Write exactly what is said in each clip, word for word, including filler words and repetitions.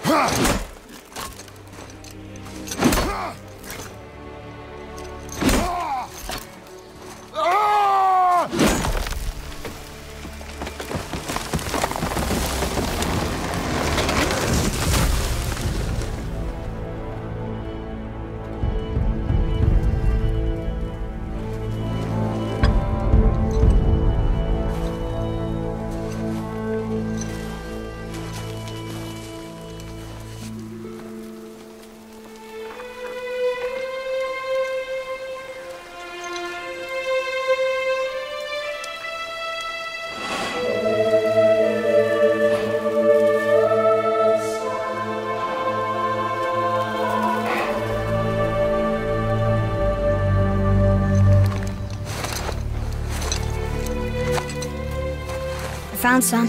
Found some.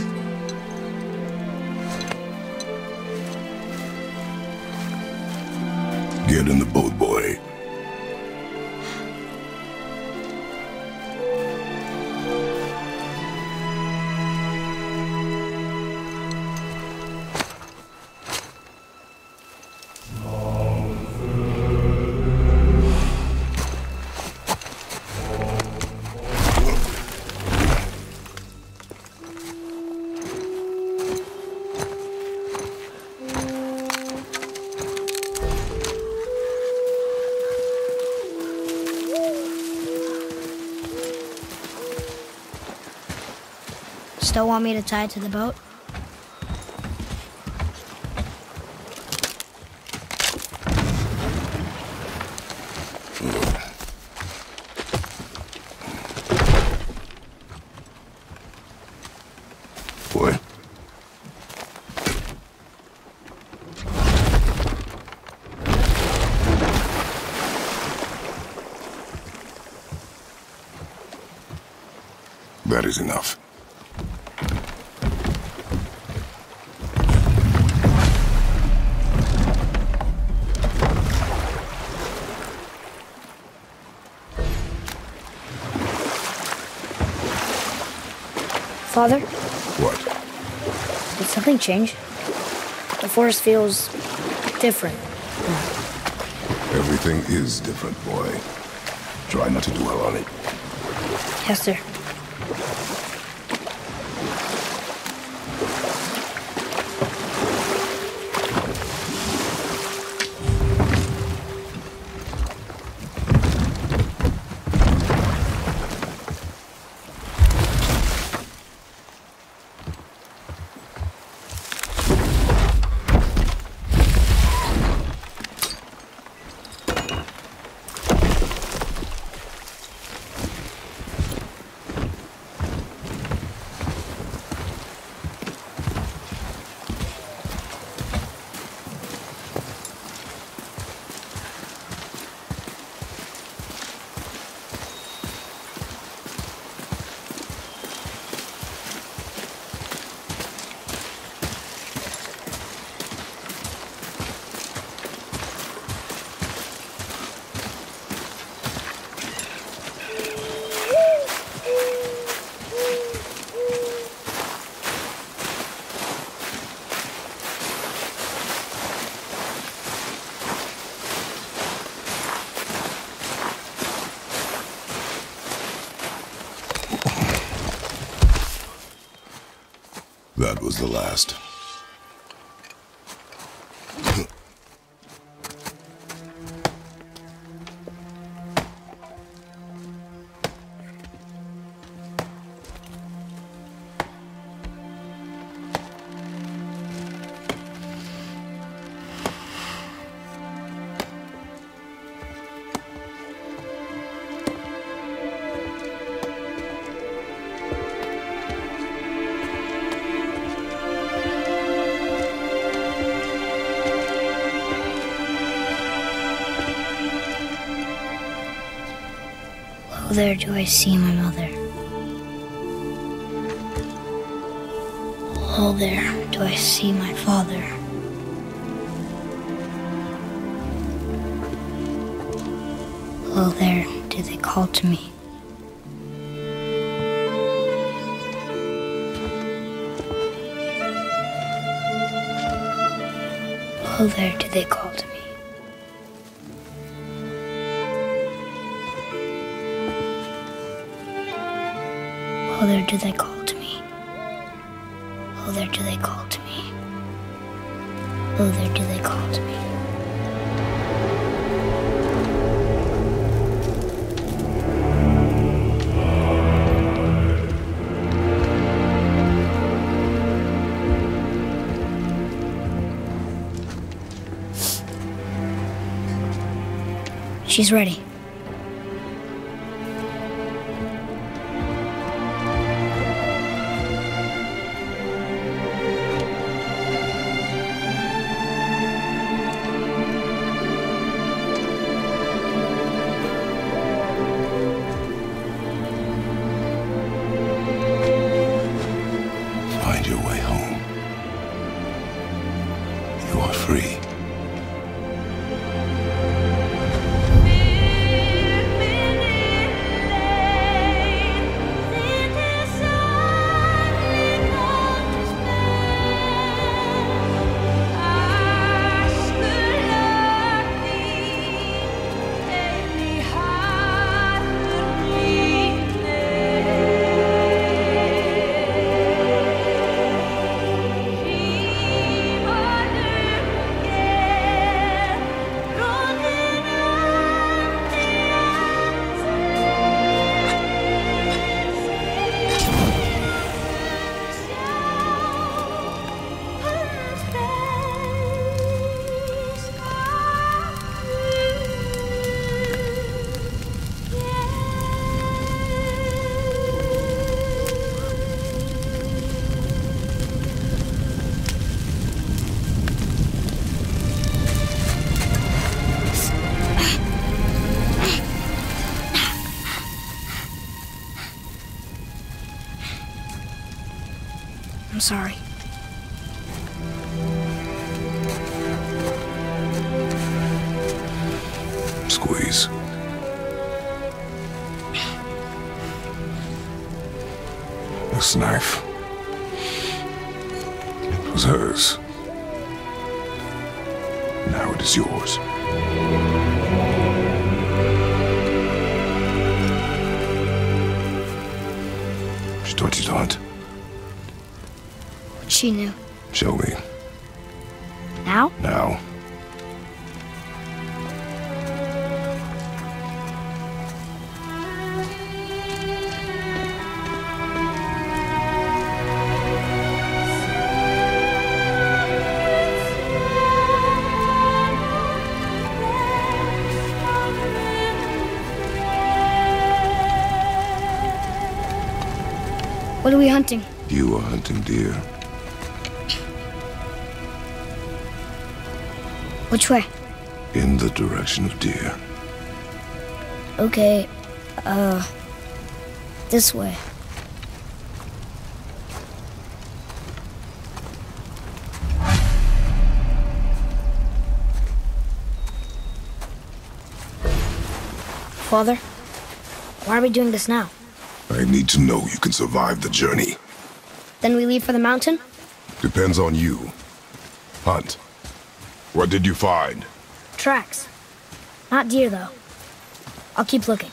Get in the boat, boy. Still want me to tie it to the boat? Boy. That is enough. Father? What? Did something change? The forest feels different. Everything is different, boy. Try not to dwell on it. Yes, sir. That was the last. Oh, there do I see my mother. Oh, there do I see my father. Oh, there do they call to me. Oh, there do they call to me. Oh, there do they call to me. Oh, there do they call to me. Oh, there do they call to me. She's ready. Find your way home. You are free. I'm sorry. Squeeze. This knife. It was hers. Now it is yours. She taught you to hunt. She knew. Show me. Now? Now. What are we hunting? You are hunting deer. Which way? In the direction of deer. Okay, uh, this way. Father, why are we doing this now? I need to know you can survive the journey. Then we leave for the mountain? Depends on you. Hunt. What did you find? Tracks. Not deer, though. I'll keep looking.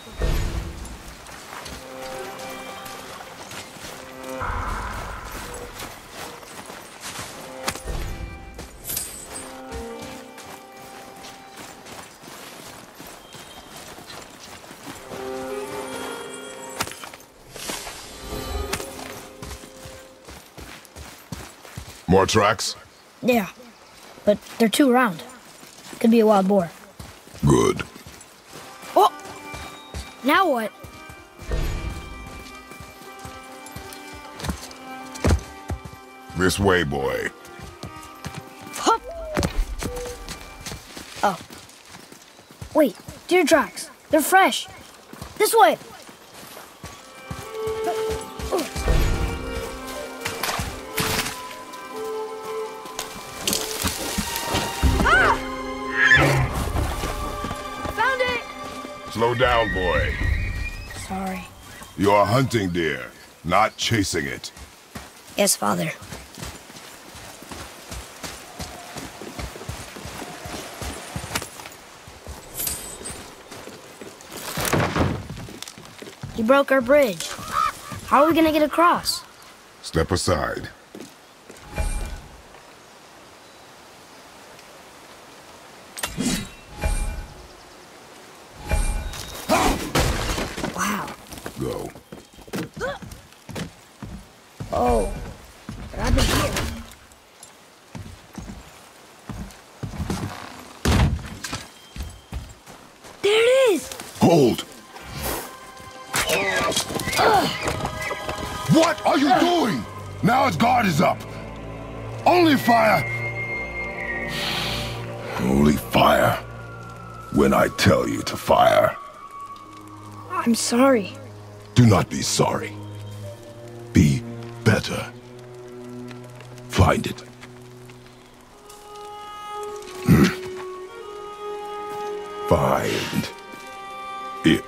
More tracks? Yeah, but they're too round. Could be a wild boar. Good. Oh! Now what? This way, boy. Hup! Oh. Wait, deer tracks. They're fresh. This way! Slow down, boy. Sorry. You're hunting deer, not chasing it. Yes, Father. He broke our bridge. How are we gonna get across? Step aside. Wow. Go. Oh, but I've been here. There it is! Hold! What are you doing? Now his guard is up. Only fire. Only fire. When I tell you to fire. I'm sorry. Do not be sorry. Be better. Find it. Find it.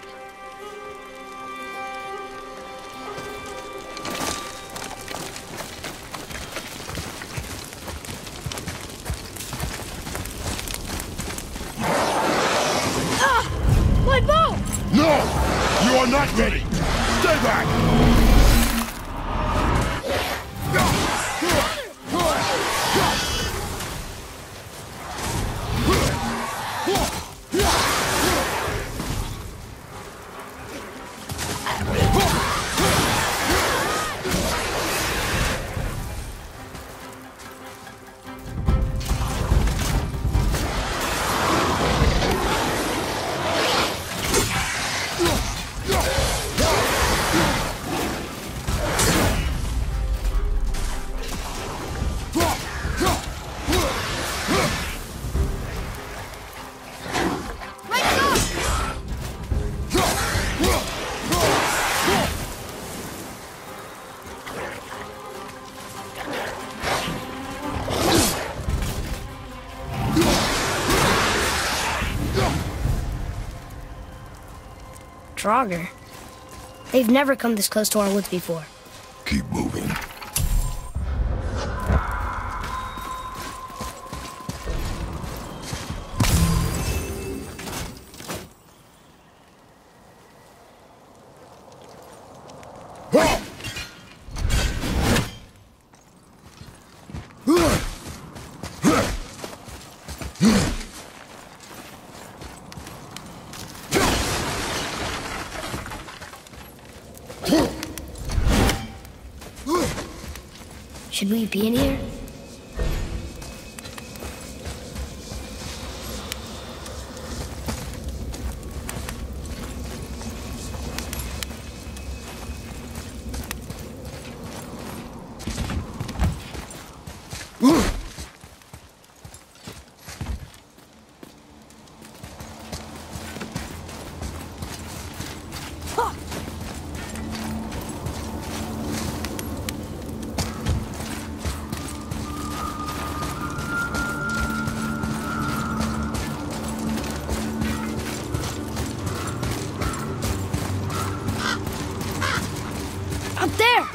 Ah! My bow! No! You are not ready! Stay back! Draugr. They've never come this close to our woods before. Keep moving. Should we be in here? Up there!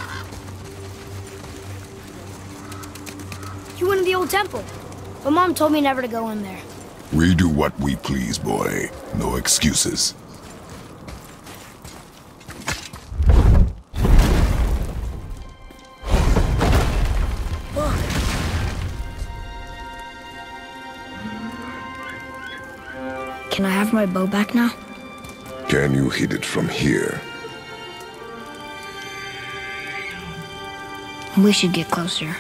You went in the old temple. But Mom told me never to go in there. We do what we please, boy. No excuses. Look. Can I have my bow back now? Can you hit it from here? We should get closer.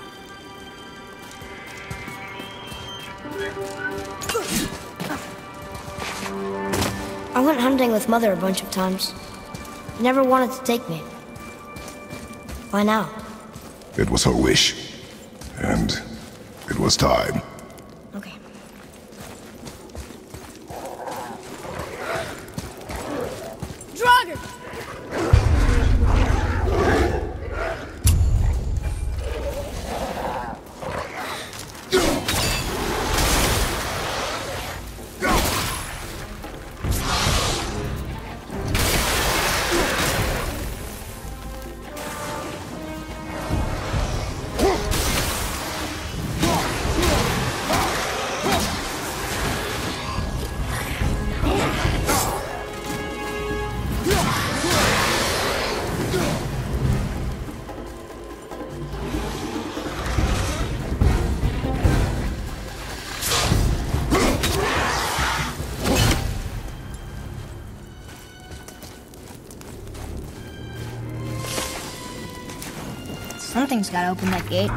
I went hunting with Mother a bunch of times. She never wanted to take me. Why now? It was her wish. And it was time. Okay. Draugr! Something's gotta open that gate.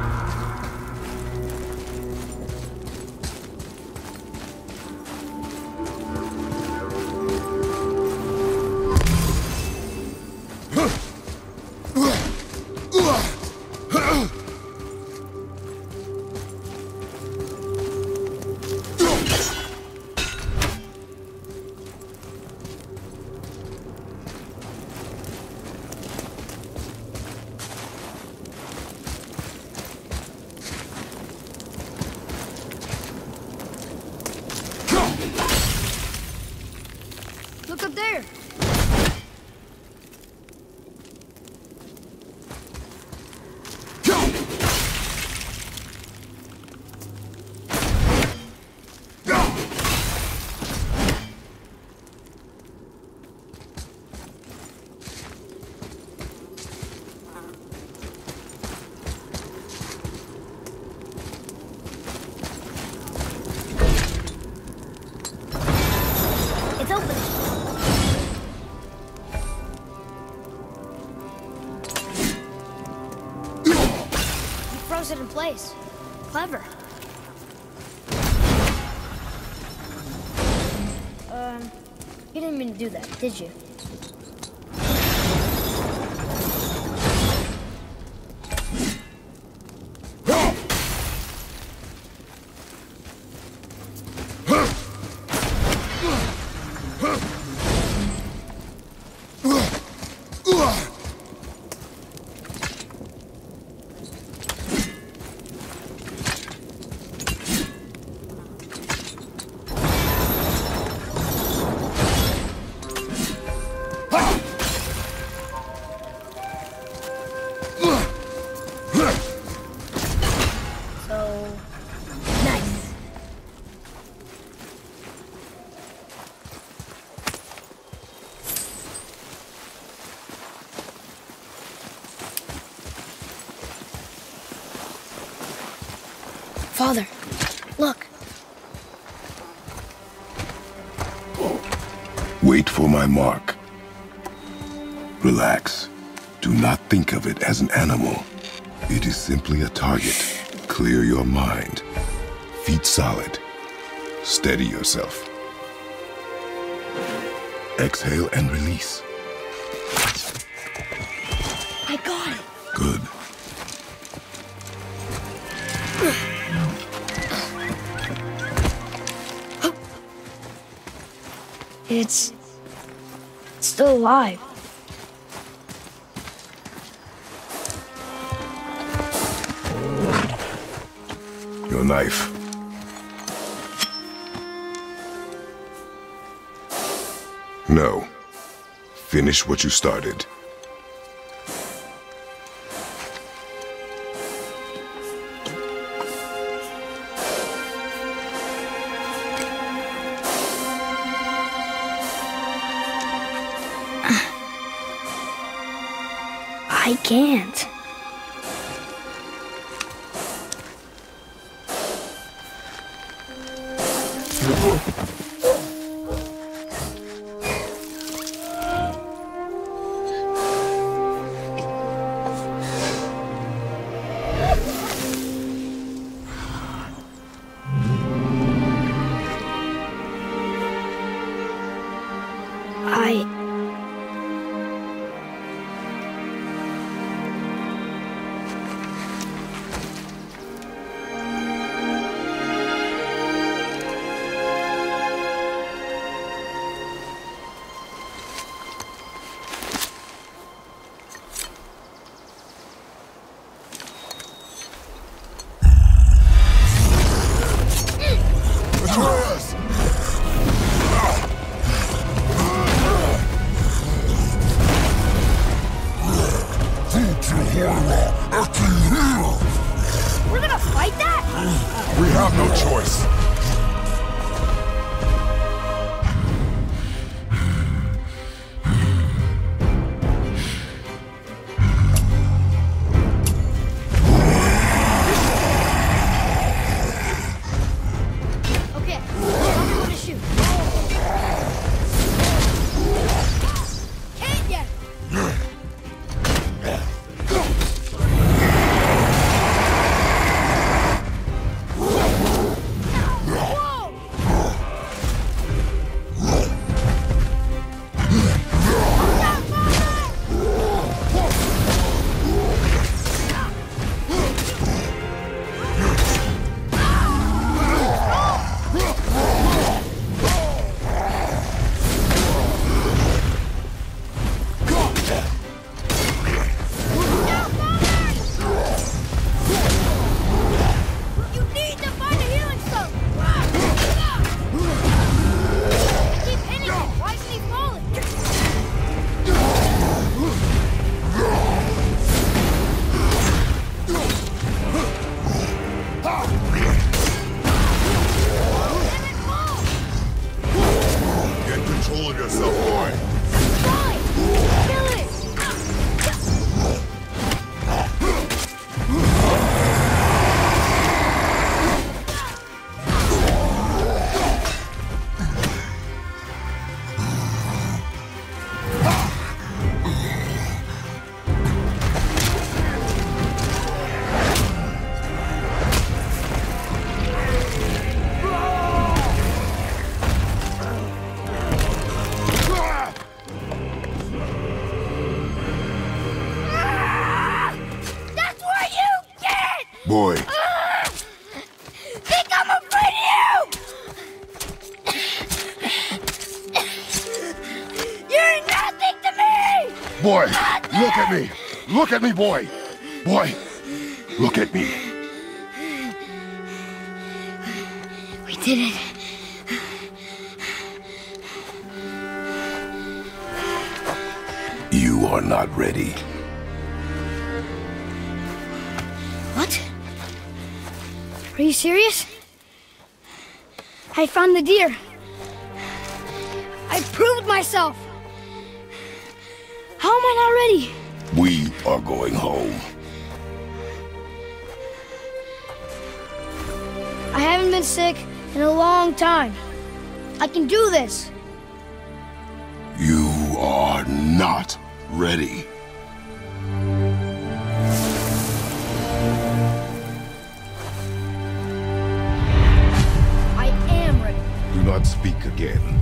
Look up there! It's open. Froze it in place. Clever. Um, you didn't mean to do that, did you? Father, look. Wait for my mark. Relax. Do not think of it as an animal. It is simply a target. Clear your mind. Feet solid. Steady yourself. Exhale and release. I got it. Good. It's still alive. Your knife. No. Finish what you started. I can't. I... Atreus! We're gonna fight that? We have no choice. Okay, tell me when to shoot. Can't yet! Boy, look at me. Look at me, boy. Boy, look at me. We did it. You are not ready. What? Are you serious? I found the deer. I proved myself. How am I not ready? We are going home. I haven't been sick in a long time. I can do this. You are not ready. I am ready. Do not speak again.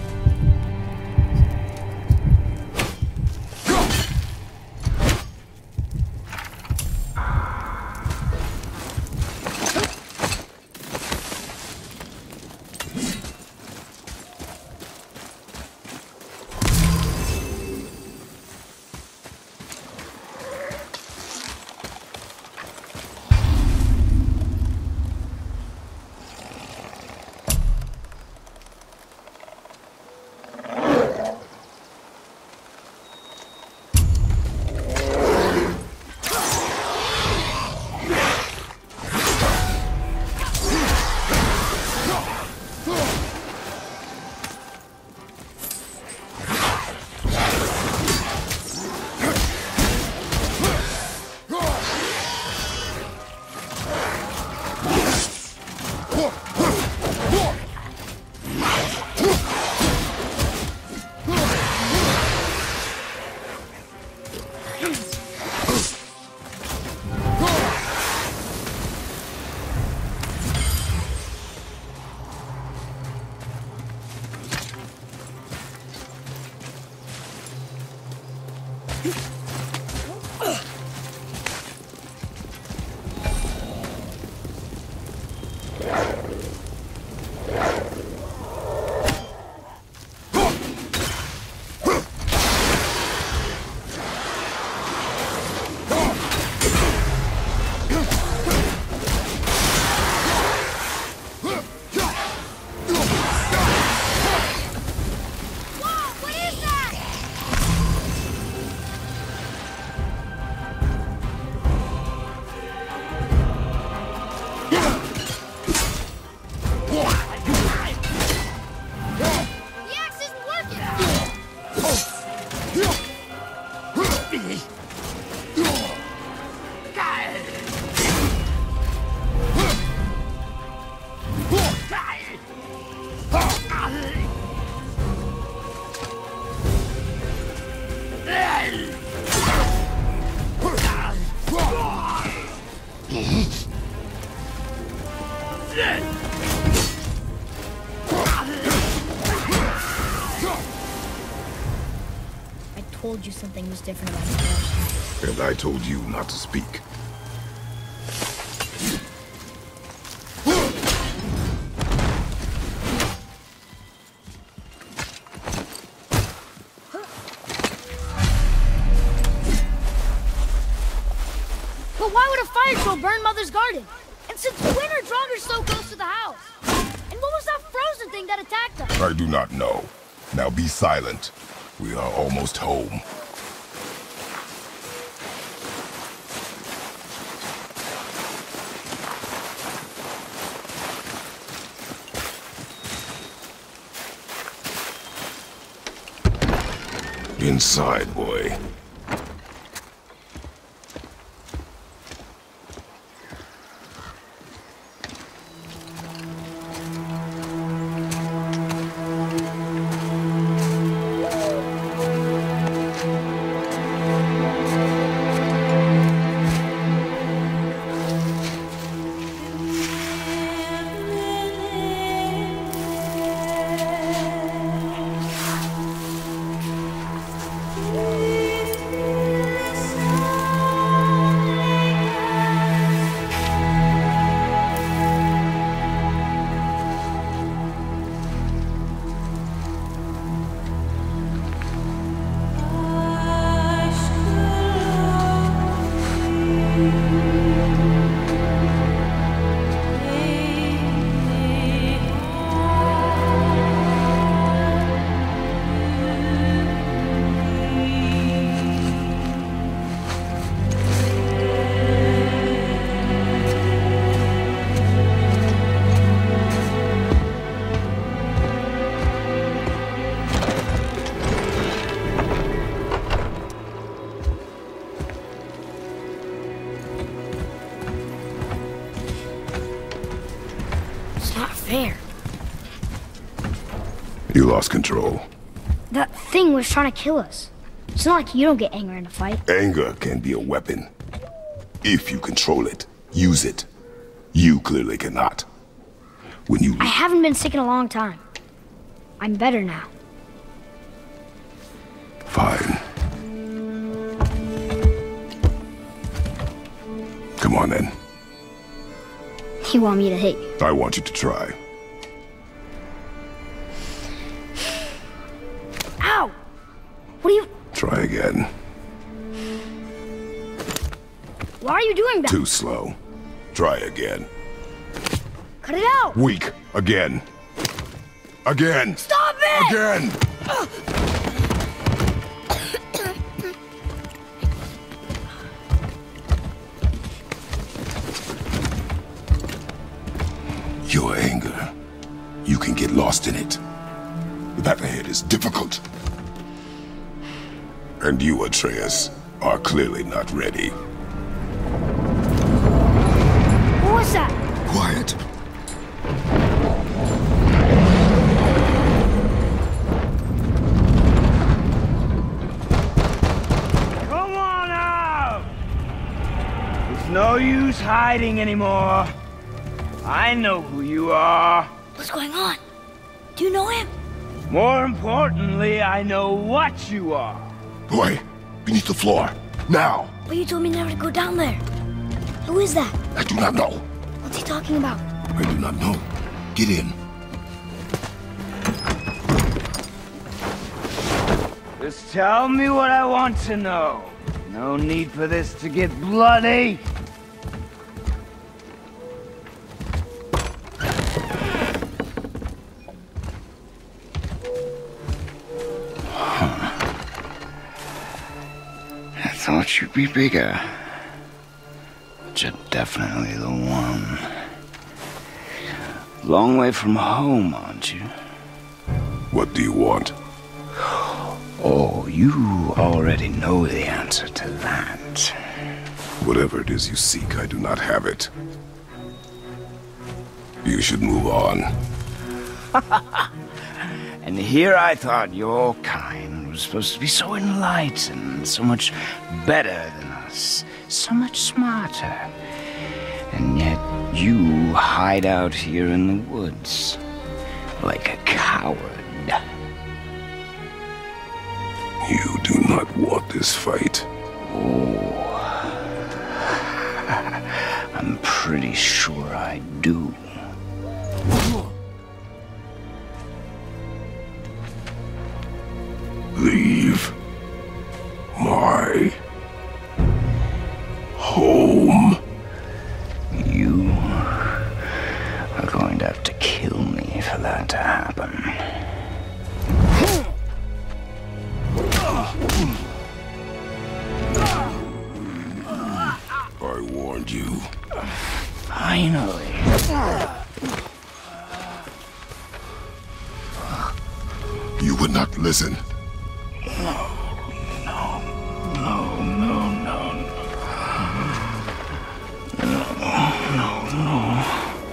I told you something was different about this. And I told you not to speak. But why would a fire troll burn Mother's garden? And since when are Draugrs so close to the house? And what was that frozen thing that attacked us? I do not know. Now be silent. We are almost home. Inside, boy. not fair. You lost control. That thing was trying to kill us. It's not like you don't get angry in a fight. Anger can be a weapon. If you control it, use it. You clearly cannot. When you... I haven't been sick in a long time. I'm better now. Fine. Come on then. You want me to hit you? I want you to try. Ow! What are you... Try again. Why are you doing that? Too slow. Try again. Cut it out! Weak. Again. Again. Stop it! Again! Your anger. You can get lost in it. That ahead is difficult. And you, Atreus, are clearly not ready. What was that? Quiet. Come on out! There's no use hiding anymore. I know who you are. What's going on? Do you know him? More importantly, I know what you are. Boy, beneath the floor. Now! But you told me never to go down there. Who is that? I do not know. What's he talking about? I do not know. Get in. Just tell me what I want to know. No need for this to get bloody. I thought you'd be bigger. But you're definitely the one. Long way from home, aren't you? What do you want? Oh, you already know the answer to that. Whatever it is you seek, I do not have it. You should move on. And here I thought your kind was supposed to be so enlightened, so much better than us, so much smarter. And yet you hide out here in the woods, like a coward. You do not want this fight. Oh, I'm pretty sure I do. Leave my home. You are going to have to kill me for that to happen. I warned you. Finally. You would not listen. No, no, no, no, no. No, no.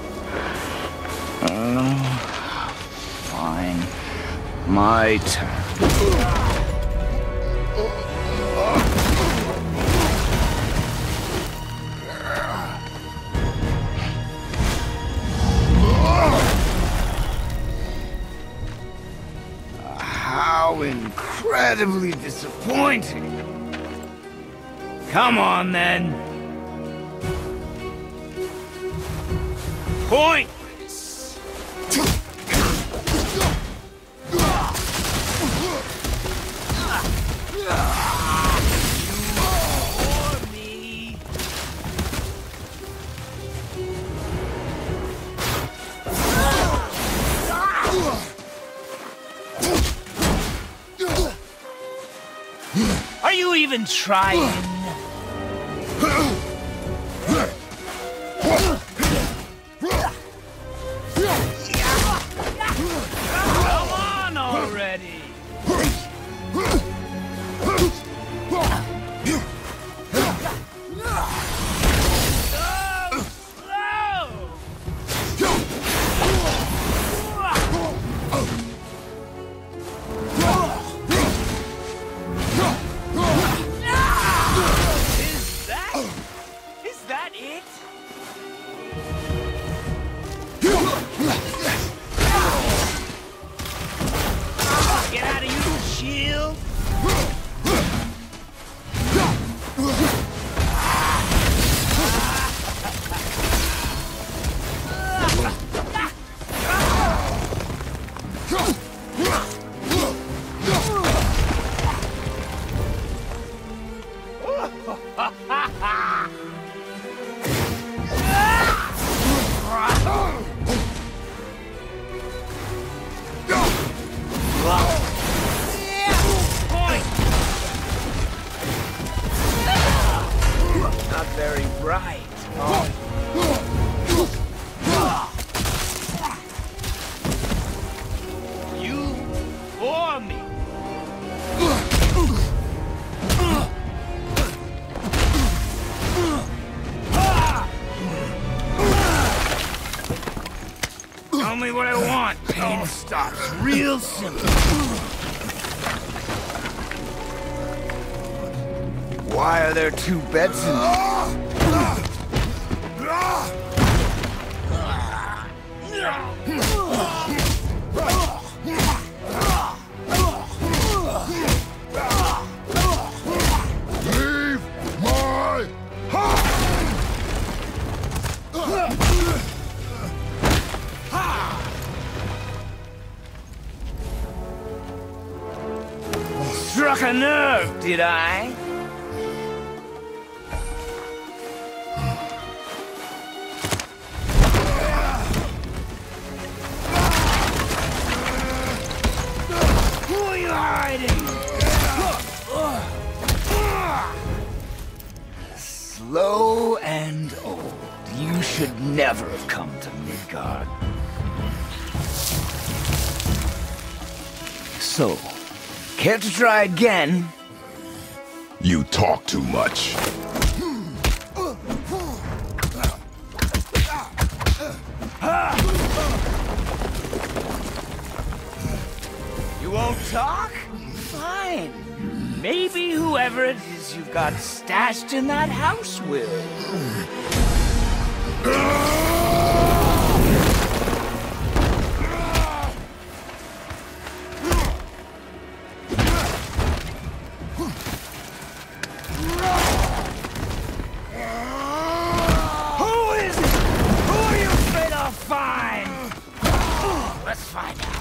Uh, fine. My turn. How incredibly disappointing. Come on, then. Pointless. For me. Are you even trying? Come on already! So slow! Tell me what I want. Pain stops. Real simple. Why are there two beds in there? Leave my house! Struck a nerve, did I? Who are you hiding? Slow and old. You should never have come to Midgard. So, care to try again? You talk too much. You won't talk? Fine. Maybe whoever it is you've got stashed in that house will. Who is it? Who are you afraid I'll find? Let's find out.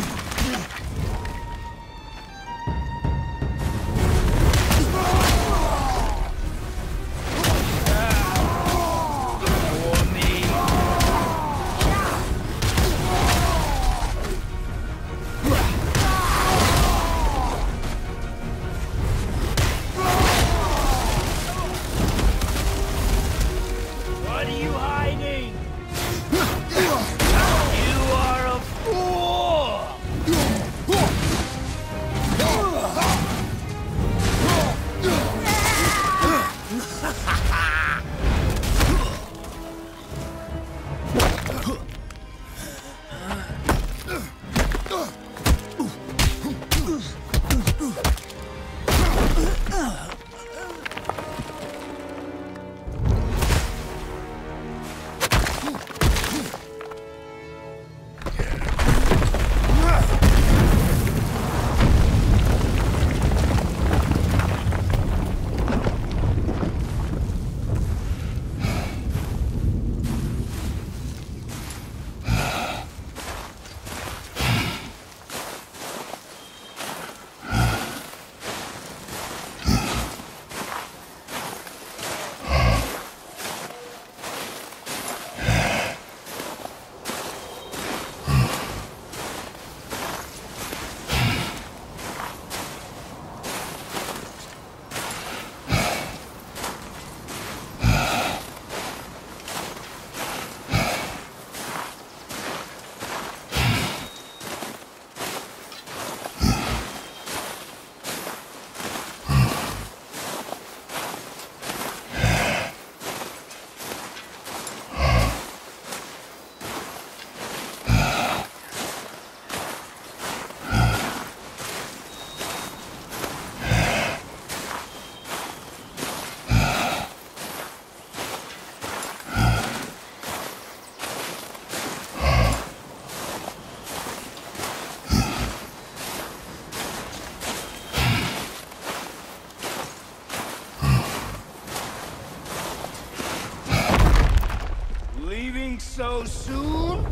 So soon?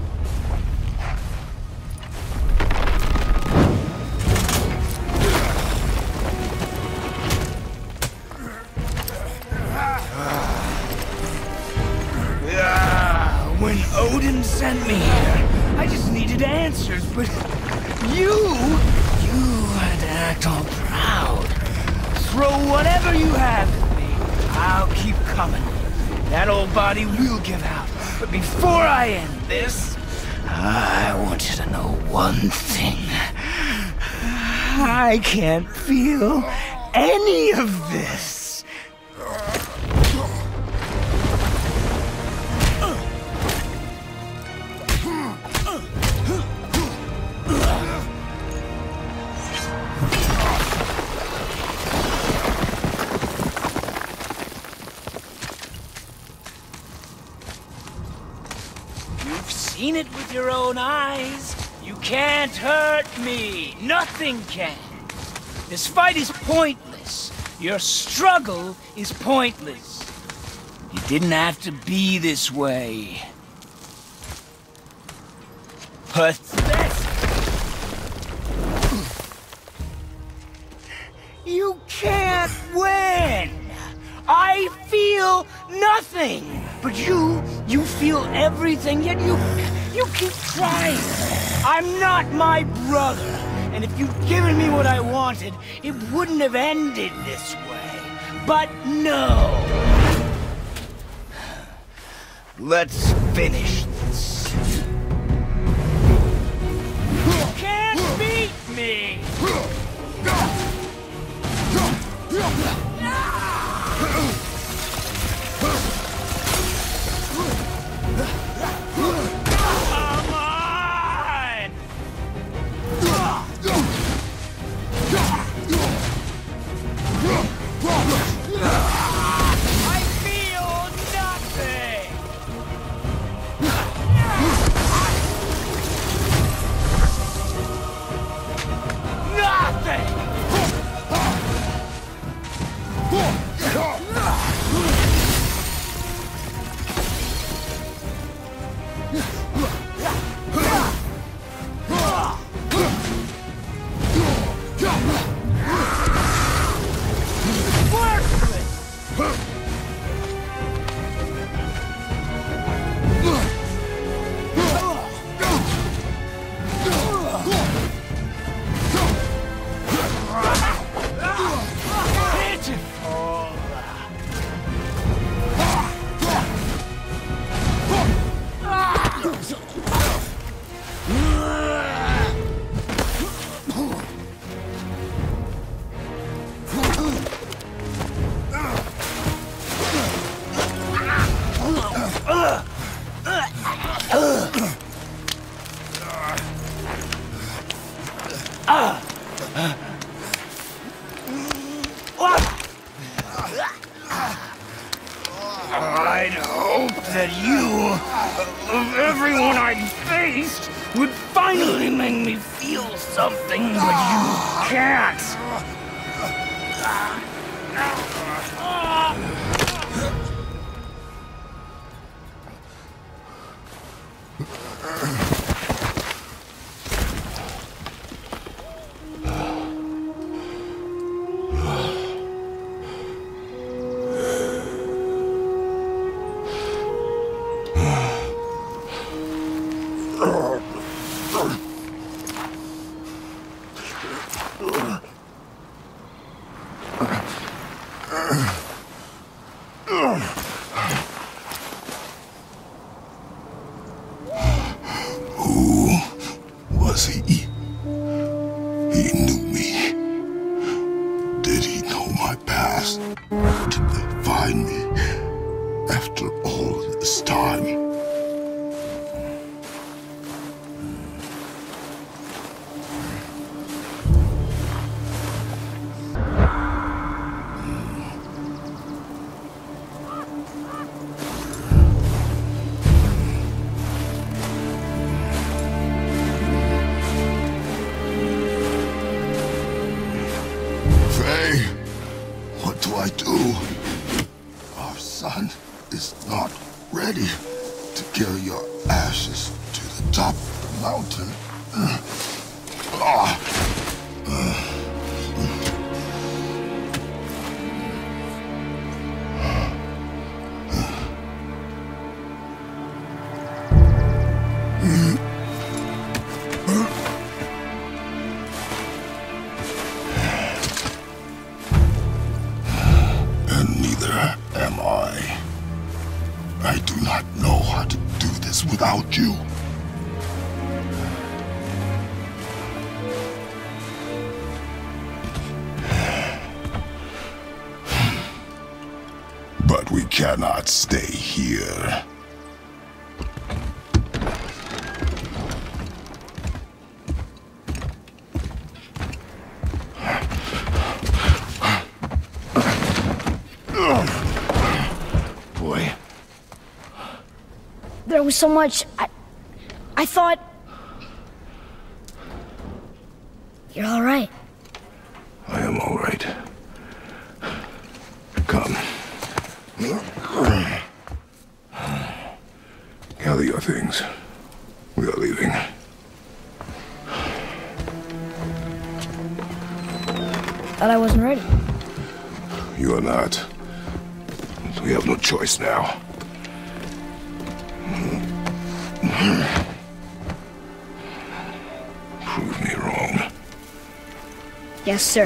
Yeah, when Odin sent me here, I just needed answers, but you, you had to act all proud. Throw whatever you have at me. I'll keep coming. That old body will give out. But before I end this, I want you to know one thing. I can't feel any of this. You've seen it with your own eyes. You can't hurt me. Nothing can. This fight is pointless. Your struggle is pointless. You didn't have to be this way. Pathetic. You can't win. I feel nothing. But you, you feel everything, yet you, you keep trying. I'm not my brother. And if you'd given me what I wanted, it wouldn't have ended this way. But no. Let's finish this. You can't beat me! Come on! I feel nothing! Nothing! I'd hope that you, of everyone I'd faced, would finally make me feel something, but you can't. But we cannot stay here. was so much. I, I thought... You're all right. I am all right. Come. Gather your things. We are leaving. Thought I wasn't ready. You are not. We have no choice now. Prove me wrong. Yes, sir.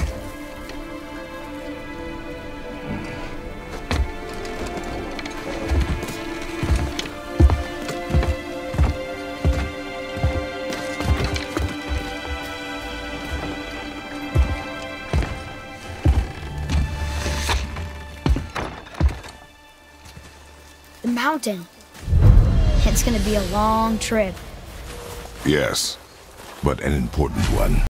The mountain. It's gonna be a long trip. Yes, but an important one.